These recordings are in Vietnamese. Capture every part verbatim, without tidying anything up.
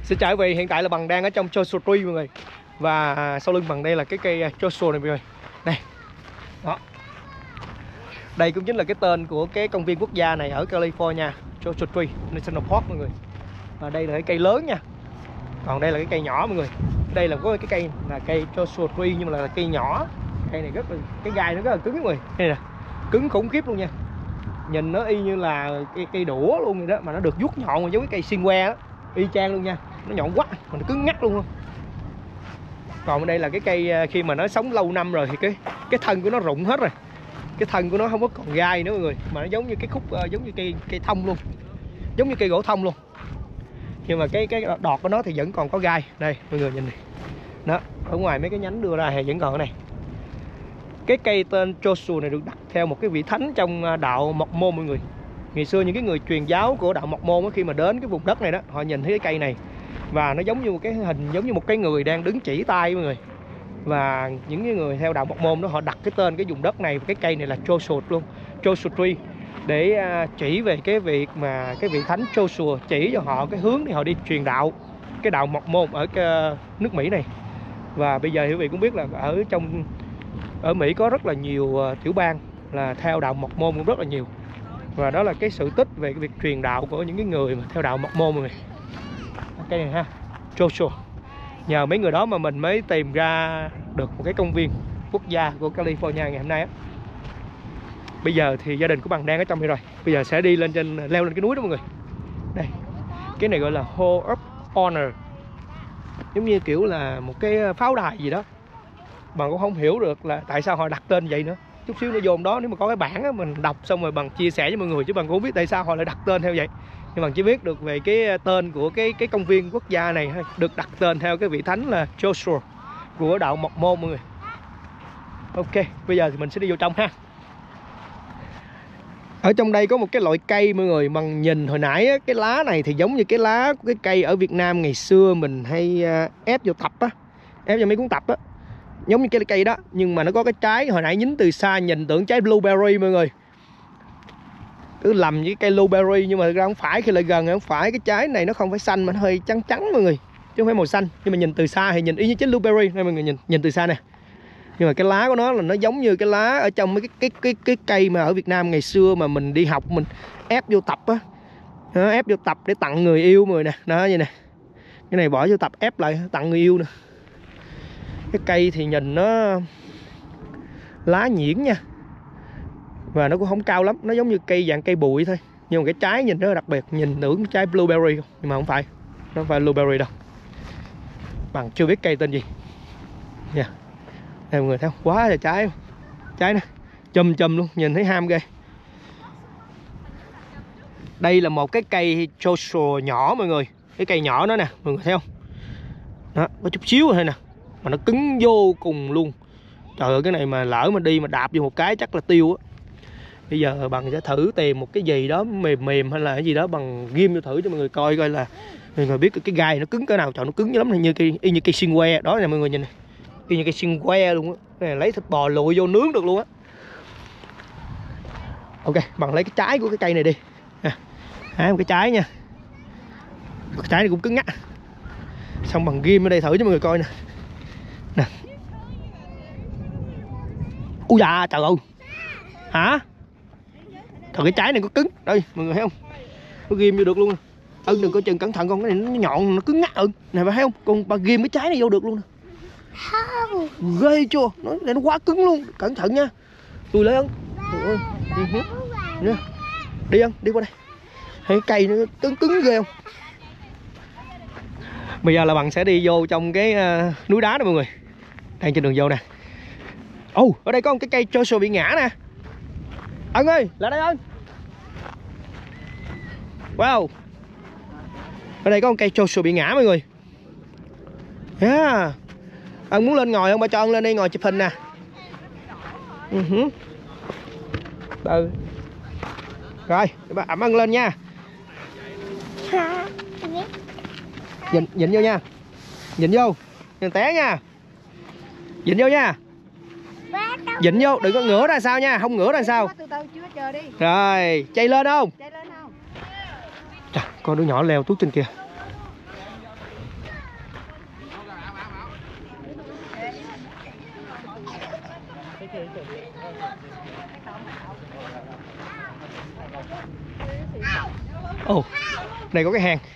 Xin chào quý vị, hiện tại là Bằng đang ở trong Joshua Tree mọi người. Và sau lưng Bằng đây là cái cây Joshua này mọi người. Đây. Đó. Đây cũng chính là cái tên của cái công viên quốc gia này ở California, Joshua Tree National Park mọi người. Và đây là cái cây lớn nha. Còn đây là cái cây nhỏ mọi người. Đây là có cái cây là cây Joshua Tree nhưng mà là cây nhỏ. Cây này rất là cái gai nó rất là cứng mọi người. Đây nè. Cứng khủng khiếp luôn nha. Nhìn nó y như là cây, cây đũa luôn vậy đó, mà nó được vuốt nhọn giống cái cây xiên que đó. Y chang luôn nha, nó nhọn quá mà nó cứng ngắt luôn không. Còn ở đây là cái cây khi mà nó sống lâu năm rồi thì cái cái thân của nó rụng hết rồi, cái thân của nó không có còn gai nữa mọi người, mà nó giống như cái khúc uh, giống như cây cây thông luôn, giống như cây gỗ thông luôn, nhưng mà cái cái đọt của nó thì vẫn còn có gai. Đây mọi người nhìn này, đó ở ngoài mấy cái nhánh đưa ra thì vẫn còn ở này. Cái cây tên Joshua này được đặt theo một cái vị thánh trong đạo Mộc Môn mọi người. Ngày xưa những cái người truyền giáo của đạo Mộc Môn đó, khi mà đến cái vùng đất này đó, họ nhìn thấy cái cây này và nó giống như một cái hình giống như một cái người đang đứng chỉ tay mọi người. Và những cái người theo đạo Mộc Môn đó họ đặt cái tên cái vùng đất này, cái cây này là Joshua luôn, Joshua Tree, để chỉ về cái việc mà cái vị thánh Joshua chỉ cho họ cái hướng để họ đi truyền đạo cái đạo Mộc Môn ở cái nước Mỹ này. Và bây giờ quý vị cũng biết là ở trong ở Mỹ có rất là nhiều tiểu bang là theo đạo Mộc Môn cũng rất là nhiều. Và đó là cái sự tích về cái việc truyền đạo của những cái người mà theo đạo Mộc Môn mọi người. Cây này ha, Joshua. Nhờ mấy người đó mà mình mới tìm ra được một cái công viên quốc gia của California ngày hôm nay á. Bây giờ thì gia đình của Bằng đang ở trong đây rồi. Bây giờ sẽ đi lên trên, leo lên cái núi đó mọi người. Đây, cái này gọi là Hall of Honor, giống như kiểu là một cái pháo đài gì đó. Bằng cũng không hiểu được là tại sao họ đặt tên vậy nữa. Chút xíu nữa vô đó nếu mà có cái bảng á, mình đọc xong rồi Bằng chia sẻ với mọi người, chứ Bằng cũng không biết tại sao họ lại đặt tên theo vậy. Nhưng Bằng chỉ biết được về cái tên của cái cái công viên quốc gia này thôi, được đặt tên theo cái vị thánh là Joshua của đạo Mộc Môn mọi người. Ok, bây giờ thì mình sẽ đi vô trong ha. Ở trong đây có một cái loại cây mọi người, Bằng nhìn hồi nãy á, cái lá này thì giống như cái lá của cái cây ở Việt Nam ngày xưa mình hay ép vô tập á, ép vô mấy cuốn tập á, giống như cái cây đó, nhưng mà nó có cái trái. Hồi nãy nhín từ xa nhìn tưởng trái blueberry mọi người, cứ lầm với cây blueberry, nhưng mà thực ra không phải. Khi lại gần không phải, cái trái này nó không phải xanh mà nó hơi trắng trắng mọi người, chứ không phải màu xanh. Nhưng mà nhìn từ xa thì nhìn y như trái blueberry. Đây mọi người nhìn nhìn từ xa nè, nhưng mà cái lá của nó là nó giống như cái lá ở trong mấy cái cái cái cái cây mà ở Việt Nam ngày xưa mà mình đi học mình ép vô tập á, đó, ép vô tập để tặng người yêu mọi người nè, đó vậy nè, cái này bỏ vô tập ép lại tặng người yêu nè. Cái cây thì nhìn nó lá nhuyễn nha, và nó cũng không cao lắm, nó giống như cây dạng cây bụi thôi. Nhưng mà cái trái nhìn rất là đặc biệt, nhìn tưởng trái blueberry không, nhưng mà không phải, nó không phải blueberry đâu. Bằng chưa biết cây tên gì nha. Yeah. Đây mọi người thấy không? Quá là trái, trái nè, chùm chùm luôn, nhìn thấy ham ghê. Đây là một cái cây Joshua nhỏ mọi người, cái cây nhỏ đó nè, mọi người thấy không? Đó, có chút xíu thôi nè, mà nó cứng vô cùng luôn. Trời ơi, cái này mà lỡ mà đi mà đạp vô một cái chắc là tiêu á. Bây giờ Bằng sẽ thử tìm một cái gì đó mềm mềm hay là cái gì đó Bằng ghim vô thử cho mọi người coi coi là mọi người biết cái gai nó cứng cỡ nào. Trời, nó cứng lắm, như cây y như cây xiên que đó nè mọi người nhìn này, y như cây xiên que luôn á. Cái này lấy thịt bò lụi vô nướng được luôn á. Ok, Bằng lấy cái trái của cái cây này đi à, à, một cái trái nha, cái trái này cũng cứng ngắt. Xong Bằng ghim ở đây thử cho mọi người coi nè nè. Ui da, trời ơi, hả? Trời, cái trái này có cứng đây mọi người thấy không, nó ghim vô được luôn. Ân đừng có chừng cẩn thận con, cái này nó nhọn, nó cứng ngắt. Ừ này, thấy không, con bà ghim cái trái này vô được luôn nè. Ghê chưa, nó nó quá cứng luôn, cẩn thận nha. Tôi lấy Ân, đi Ân, đi qua đây. Thấy cây nó cứng cứng ghê không. Bây giờ là Bằng sẽ đi vô trong cái uh, núi đá đó mọi người, đang trên đường vô nè. Ồ, oh, ở đây có một cái cây Joshua bị ngã nè. Ân ơi, lại đây Ân. Wow, ở đây có một cây Joshua bị ngã mọi người. Yeah. Ân muốn lên ngồi không? Ba cho Ân lên đây ngồi chụp hình nè. uh -huh. Từ. Rồi, ba ẩm Ân lên nha. Nhìn, nhìn vô nha. Nhìn vô, nhìn té nha. Nhìn vô nha. Dịnh vô, đừng có ngửa ra sao nha, không ngửa ra sao. Rồi, chay lên không? Trời, con đứa nhỏ leo tuốt trên kia. Ồ, oh, đây có cái hang.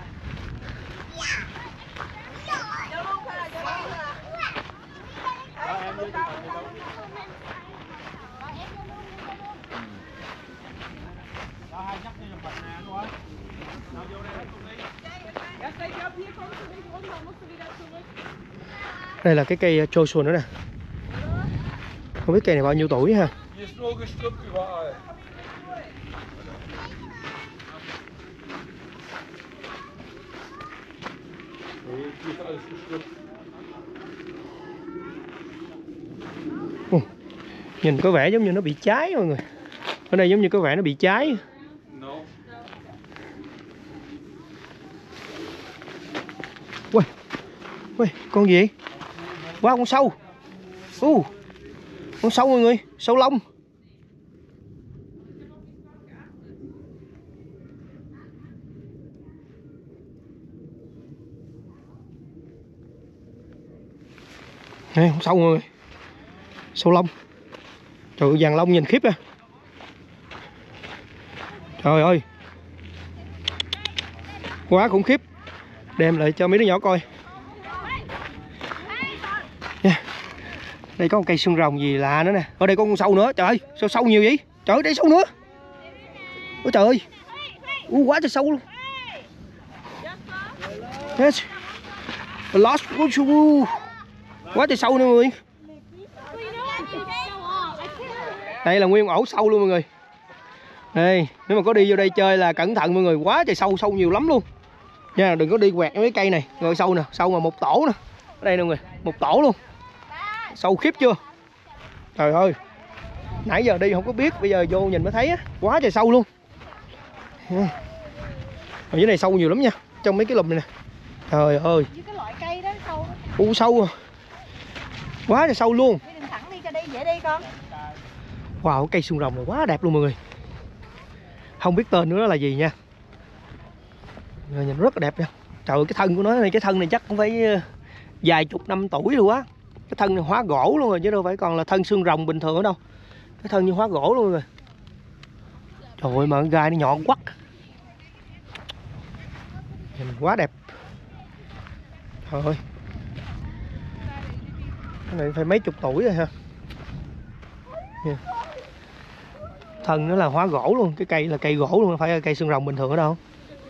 Đây là cái cây Joshua nữa nè. Không biết cây này bao nhiêu tuổi ha. Ừ. Nhìn có vẻ giống như nó bị cháy mọi người. Ở đây giống như có vẻ nó bị cháy. Ui, ui, con gì? Wow, con sâu. Uh, con sâu mọi người, sâu lông. Này, con sâu mọi người. Sâu lông. Trời ơi, vàng lông nhìn khiếp à. Trời ơi. Quá khủng khiếp. Đem lại cho mấy đứa nhỏ coi. Yeah. Đây có một cây xương rồng gì lạ nữa nè. Ở đây có con sâu nữa. Trời ơi, sao sâu nhiều vậy? Trời ơi, đây sâu nữa. Ôi trời ơi. Ui, quá trời sâu luôn. Yes. Lost. Quá trời sâu nè mọi người. Đây là nguyên ổ sâu luôn mọi người. Đây, nếu mà có đi vô đây chơi là cẩn thận mọi người, quá trời sâu, sâu nhiều lắm luôn. Nha, đừng có đi quẹt mấy cây này. Rồi sâu nè, sâu mà một tổ nè. Ở đây nè mọi người, một tổ luôn. Sâu khiếp chưa? Trời ơi. Nãy giờ đi không có biết, bây giờ vô nhìn mới thấy á, quá trời sâu luôn. Ở dưới này sâu nhiều lắm nha, trong mấy cái lùm này nè. Trời ơi. Cái loại cây đó sâu. U sâu à. Quá trời sâu luôn. Đi thẳng đi cho đi, dễ đi con. Wow, cây xương rồng này quá đẹp luôn mọi người. Không biết tên nữa là gì nha. Rồi, nhìn rất là đẹp nha. Trời ơi, cái thân của nó này, cái thân này chắc cũng phải vài chục năm tuổi luôn á. Cái thân này hóa gỗ luôn rồi chứ đâu phải còn là thân xương rồng bình thường ở đâu. Cái thân như hóa gỗ luôn rồi. Trời ơi mà gai nó nhọn quắc. Nhìn quá đẹp. Trời ơi. Cái này phải mấy chục tuổi rồi ha. Yeah. Thân nó là hóa gỗ luôn, cái cây là cây gỗ luôn, không phải là cây xương rồng bình thường ở đâu.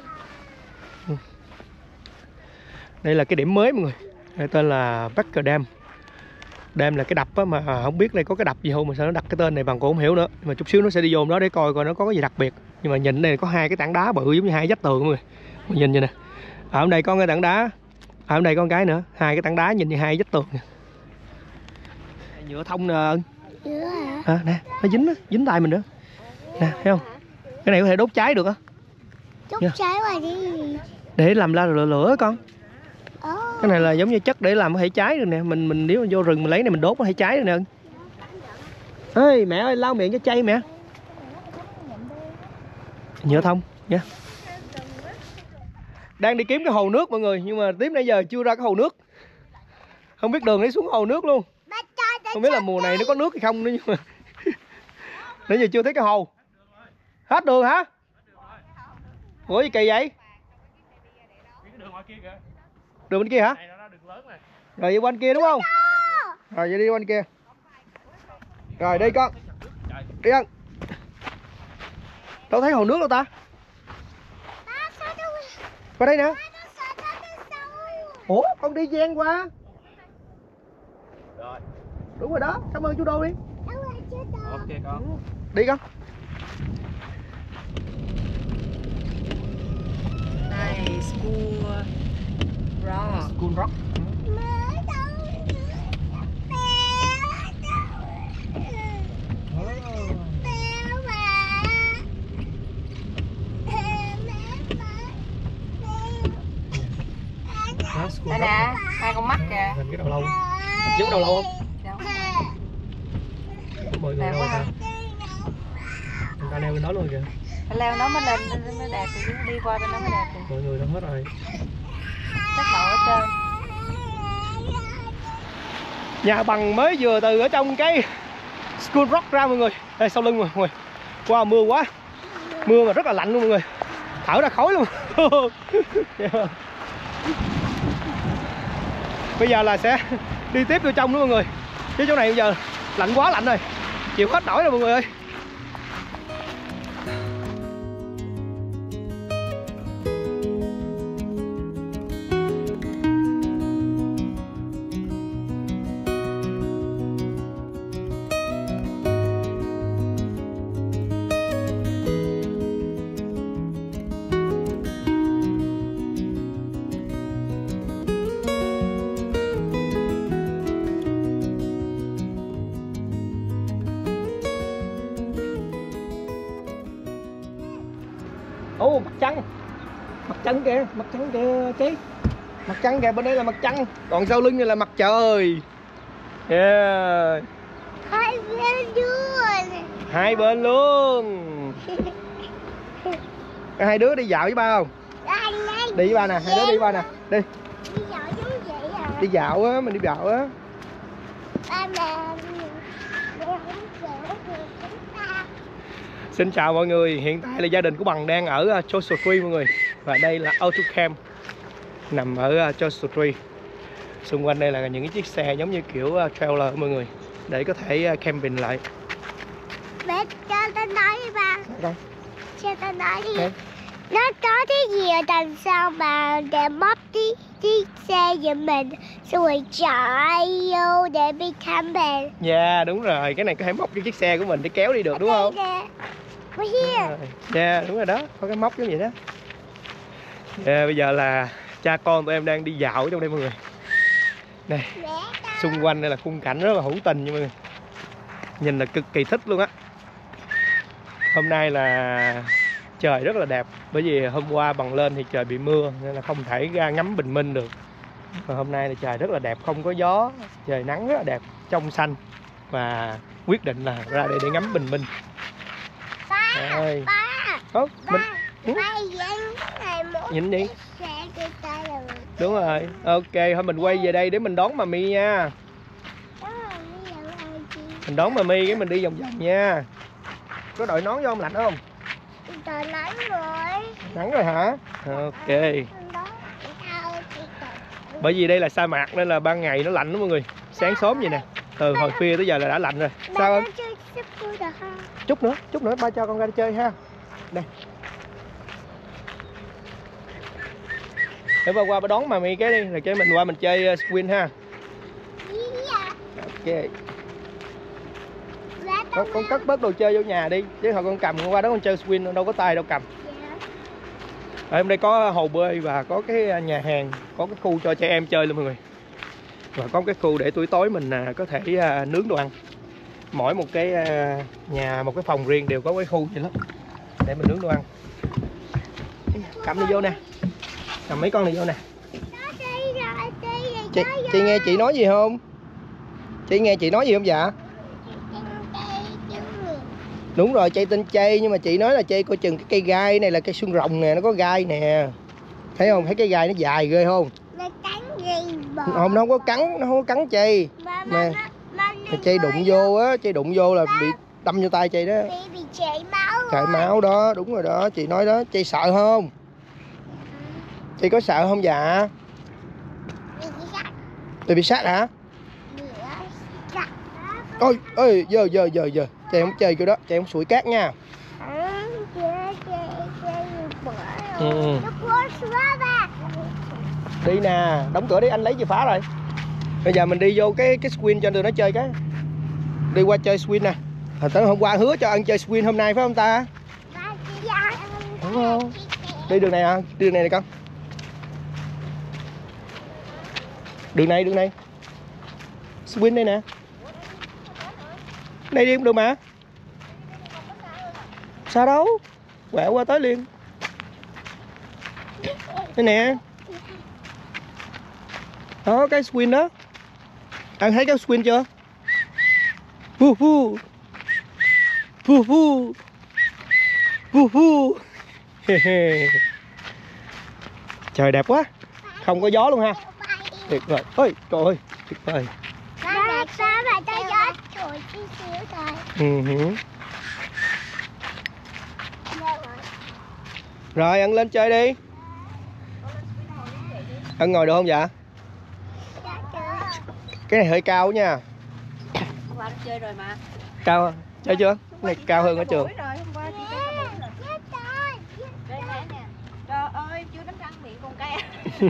Đây là cái điểm mới mọi người. Đây tên là Becker Dam. Dam là cái đập á, mà không biết đây có cái đập gì không mà sao nó đặt cái tên này bằng cũng không hiểu nữa. Nhưng mà chút xíu nó sẽ đi vô đó để coi coi nó có cái gì đặc biệt. Nhưng mà nhìn đây có hai cái tảng đá bự giống như hai vách tường mọi người. Mình nhìn vậy nè. Ở đây có cái tảng đá. Ở đây có một cái nữa, hai cái tảng đá nhìn như hai vách tường nè. Nhựa thông nè. À, nè, nó dính đó, dính tay mình nữa. Nè, thấy không? Cái này có thể đốt cháy được á. Đốt yeah. cháy là gì? Để làm ra lửa lửa con. Oh. Cái này là giống như chất để làm có thể cháy được nè. Mình mình nếu mà vô rừng mình lấy này mình đốt có thể cháy được nè. Ê mẹ ơi, lau miệng cho chay mẹ. Nhựa thông nha. Yeah. Đang đi kiếm cái hồ nước mọi người, nhưng mà tiếp nãy giờ chưa ra cái hồ nước. Không biết đường để xuống hồ nước luôn. Không biết là mùa này nó có nước hay không nữa, nhưng mà nãy giờ chưa thấy cái hồ. Hết đường hả? Ủa gì kỳ vậy? Đường bên kia hả? Rồi đi qua bên kia đúng không? Rồi vậy đi qua bên kia. Rồi đi con. Đi ăn. Đâu thấy hồ nước đâu ta? Qua đây nè. Ủa con đi ven qua. Rồi. Đúng rồi đó, cảm ơn chú Đô đi. Ok con. Đi con. Này, school rock. School rock. Đây nè, hai con mắt kìa. Nhìn cái đầu lâu. Giống đầu lâu không? Mọi người đâu ta? Người ta leo bên đó luôn kìa. Phải leo nó mới lên mới đẹp, thì đi qua bên đó mới đẹp. Thì. Mọi người đâu hết rồi. Chắc đậu ở trên. Nhà bằng mới vừa từ ở trong cái School Rock ra mọi người. Đây sau lưng mọi người. Wow, mưa quá. Mưa mà rất là lạnh luôn mọi người, thở ra khói luôn. Yeah. Bây giờ là sẽ đi tiếp vô trong nữa mọi người, chứ chỗ này bây giờ lạnh quá lạnh rồi, chịu hết nổi rồi mọi người ơi. Ồ, oh, mặt trăng, mặt trăng kìa, mặt trăng kìa chị, mặt trăng kìa, bên đây là mặt trăng, còn sau lưng này là mặt trời. Yeah. Hai bên luôn. Hai bên luôn. Hai đứa đi dạo với ba không? Đi với ba nè, hai đứa đi với ba nè, đi. Đi dạo giống vậy à? Đi dạo á, mình đi dạo á. Ba mẹ. Xin chào mọi người, hiện tại là gia đình của Bằng đang ở Joshua Tree mọi người. Và đây là Auto Camp nằm ở Joshua Tree. Xung quanh đây là những cái chiếc xe giống như kiểu trailer mọi người, để có thể camping lại. Mẹ cho ta nói đi ba. Đây. Cho ta nói đi. Đây. Nó có cái gì ở đằng sau mà để móc cái chiếc xe giùm mình, xong rồi chạy vô để đi camping. Dạ yeah, đúng rồi, cái này có thể móc cái chiếc xe của mình để kéo đi được đúng không? Dạ yeah, đúng rồi đó, có cái móc giống vậy đó. Yeah, bây giờ là cha con tụi em đang đi dạo ở trong đây mọi người. Này, xung quanh đây là khung cảnh rất là hữu tình nha mọi người. Nhìn là cực kỳ thích luôn á. Hôm nay là trời rất là đẹp, bởi vì hôm qua Bằng lên thì trời bị mưa nên là không thể ra ngắm bình minh được. Và hôm nay là trời rất là đẹp, không có gió, trời nắng rất là đẹp, trong xanh. Và quyết định là ra đây để ngắm bình minh. Ba, Đây. ba, Ủa, ba, mình... ba nhìn cái này một nhìn đi. xe kia tay là mình. Đúng rồi, ok, thôi mình quay về đây để mình đón Mami nha. Đó là bây giờ là gì? Mình đón Mami cái mình đi vòng vòng nha. Có đội nón vô không, lạnh không? Trời nắng rồi. Nắng rồi hả? Ok. Đó, thao chị tự. Bởi vì đây là sa mạc nên là ban ngày nó lạnh đó mọi người. Sáng sớm vậy nè, từ hồi khuya tới giờ là đã lạnh rồi. Sao không? Chơi sắp vui được không? Chút nữa, chút nữa ba cho con ra chơi ha. Đây. Để ba qua ba đón Mami cái đi, rồi cái mình qua mình chơi uh, Swing ha. Ok. Con, con cất bớt đồ chơi vô nhà đi, chứ hồi con cầm qua đó con chơi Swing đâu có tay đâu cầm. Ở đây có hồ bơi và có cái nhà hàng, có cái khu cho trẻ em chơi luôn mọi người. Và có cái khu để buổi tối mình có thể nướng đồ ăn. Mỗi một cái nhà, một cái phòng riêng đều có cái khu vậy đó, để mình nướng đồ ăn. Cầm đi vô nè, cầm mấy con này vô nè. Chị, chị nghe chị nói gì không? Chị nghe chị nói gì không dạ? Đúng rồi, cây tên chây, nhưng mà chị nói là chây coi chừng cái cây gai này là cây xương rồng nè, nó có gai nè. Thấy không? Thấy cái gai nó dài ghê không? Nó cắn gì bò? Không, nó không có cắn, nó không có cắn chây. Nè. Chây đụng vô á, chây đụng vô là bị đâm vô tay chây đó. Bị, bị chảy máu. Chảy máu đó, đúng rồi đó, chị nói đó, chây sợ không? Chị có sợ không dạ? Bị sát. Chị bị sát hả? Bị sát. Ôi, ơi, giờ giờ giờ giờ, chị không chơi kiểu đó, chị không sủi cát nha. Ừ. Đi nè, đóng cửa đi, anh lấy chìa khóa rồi. Bây giờ mình đi vô cái cái Swing cho tụi nó chơi cái. Đi qua chơi Swing nè. Hồi tới hôm qua hứa cho ăn chơi Swing, hôm nay phải không ta? Đúng không? Đi đường này à, đi đường này này con. Đường này, đường này. Swing đây nè. Đây đi cũng được mà. Sao đâu? Quẹo qua tới liền. Đây nè. Đó, cái Swing đó. Anh thấy cái Swing chưa? Hu hu. Hu hu. Hu hu. Trời đẹp quá. Không có gió luôn ha. Tuyệt vời. Ôi, trời ơi, tuyệt vời. Ba ba ba cho gió thổi tí xíu thôi. Ừ. Rồi Ân lên chơi đi. Ân ngồi được không dạ? Cái này hơi cao nha. Hôm qua nó chơi rồi mà. Cao chơi chưa? Cái này cao hơn ở trường. Rồi, hôm qua chị chơi cả buổi rồi. Đây nè nè. Trời ơi, chưa đánh răng miệng con ke.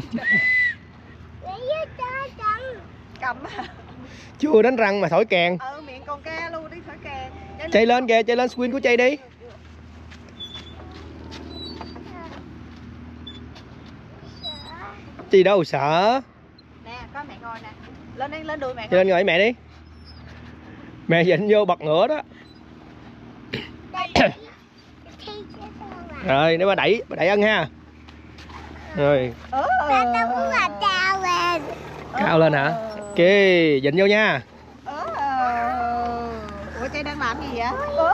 Cầm. Chưa đánh răng mà thổi kèn. Ừ, miệng con ke luôn đi thổi kèn. Chơi lên kìa, chơi lên swing của chơi đi. Chị đâu sợ. Nè, có mẹ ngồi nè. Lên đi, lên đùi mẹ. Chơi lên ngồi với mẹ đi. Mẹ dịnh vô bật ngửa đó. Rồi, nếu mà đẩy, đẩy Ân ha. Rồi. Cao lên. Cao lên hả? Ok, dịnh vô nha. Ủa Chay đang làm gì vậy?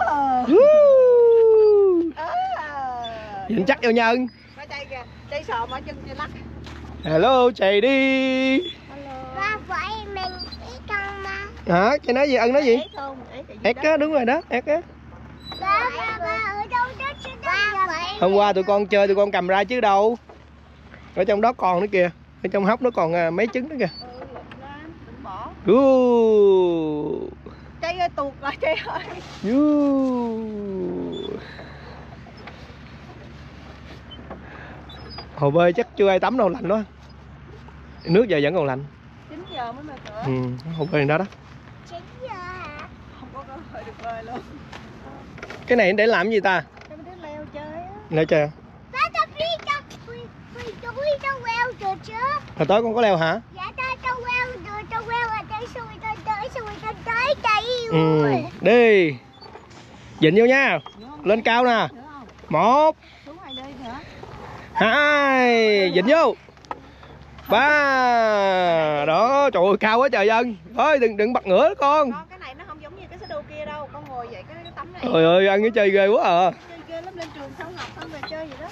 Dịnh chắc vô nha Ân. Có Chay kìa, Chay sợ mà chân Chay lắc. Hello, chạy đi. Ba phải mình ít con mà. Hả? Chay nói gì? Ân nói gì? Ếch không? Ếch là gì Ếch đó? á, đúng rồi đó, ếch á. Ba, ba, ba ở đâu đó chứ đâu phải. Hôm qua tụi con chơi tụi con cầm ra chứ đâu. Ở trong đó còn nữa kìa. Ở trong hốc nó còn à, mấy trứng nữa kìa. Ừ, lụm ra, đừng bỏ. Uh. Chay ơi, tuột rồi Chay ơi. Uh. Hồ bơi chắc chưa ai tắm đâu, lạnh quá. Nước giờ vẫn còn lạnh. chín giờ mới mở cửa. Ừ, hồ bơi đó đó. chín giờ hả? Không có cơ hội được bơi luôn. Cái này để làm gì ta? Cho mấy đứa leo chơi á. Leo chơi. Ba tao đi tao phi phi túi tao leo được chứ. Hồi tối con có leo hả? Dạ tao tao leo được tao leo ở đây xuôi tao tới xuôi tao tới đây. Ừ, đi. Dịnh vô nha. Lên cao nè. Nữa không? Một, Xuống ngoài đây nữa. hai, dịnh vô. Ba. Đó, trời ơi cao quá trời Ân. Thôi đừng đừng bật ngửa đó con. Con cái này nó không giống như cái sơ đồ kia đâu. Con ngồi vậy cái, cái tấm này. Trời ơi Ân cái chơi ghê quá à. Chơi ghê lắm, lên trường xong học xong về chơi vậy đó.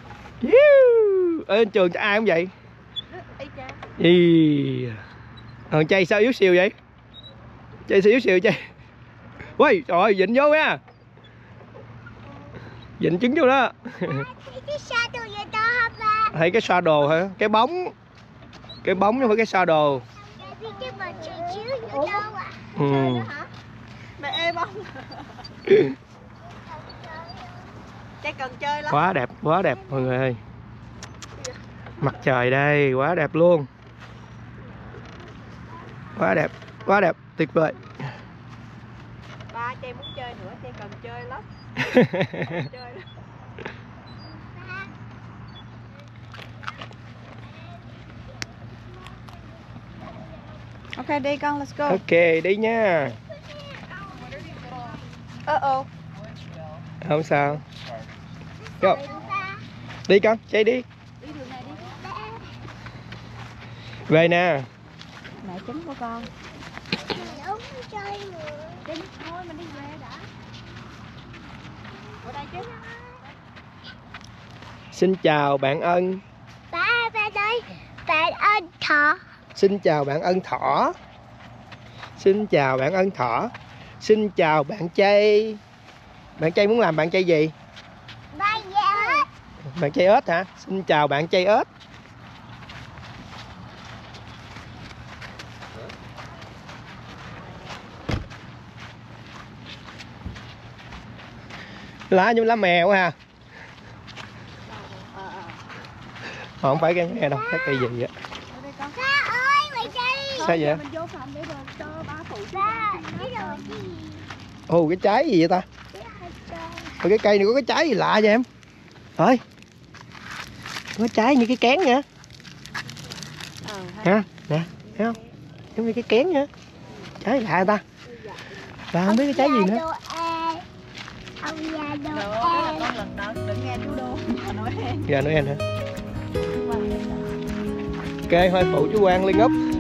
Ở trên trường ai cũng vậy. Y chang. Gì? Thằng Chay sao yếu xìu vậy? Chay sao yếu xìu Chay? Ui, trời ơi, dịnh vô nha. Dịnh trứng vô đó. Cái xa đồ vậy tao hả ba? Thấy cái shadow hả? Cái bóng. Cái bóng chứ không phải cái shadow. Cái cái mà chiếu chiếu như đâu à? Ừ. Chơi đó hả? Mẹ êm không? Chay cần chơi lắm. Quá đẹp, quá đẹp mọi người ơi. Mặt trời đây, quá đẹp luôn. Quá đẹp, quá đẹp, tuyệt vời. Ba Chay muốn chơi nữa, Chay cần chơi lắm. Chơi lắm. Ok đi con, let's go. Ok, đi nha. Ờ ờ. Không sao. Go. Đi con, chạy đi. Đi đường này đi. Về nè. Mẹ trứng của con. Không chơi nữa. Đi thôi mình đi về đã. Ở đây chứ. Xin chào bạn Ân. Ba ba đây. Bạn ơn thọ. Xin chào bạn Ân Thỏ. Xin chào bạn Ân Thỏ. Xin chào bạn Chay. Bạn Chay muốn làm bạn Chay gì? Ba dạ. Bạn Chay ếch hả? Xin chào bạn Chay ếch. Lá như lá mèo ha. Không phải cây mè đâu, cái cây gì á. Ở đây con. Ba ơi mày chơi. Sao vậy? Mình vô phòng để rồi cho ba phụ. Ba cái đồ gì? Ồ, cái trái gì vậy ta? Ôi, cái cây này có cái trái gì lạ vậy em? Thôi. Có trái như cái kén vậy. Ờ, Ha, nè, thấy không? Giống như cái kén vậy. Trái lạ ta. Bà không biết cái trái gì nữa. Ông già đồ Đồ đó là con lần đó đừng nghe chú Đô mà nói em. Gà Noel hả? Ok, thôi phụ chú Quang lên úp.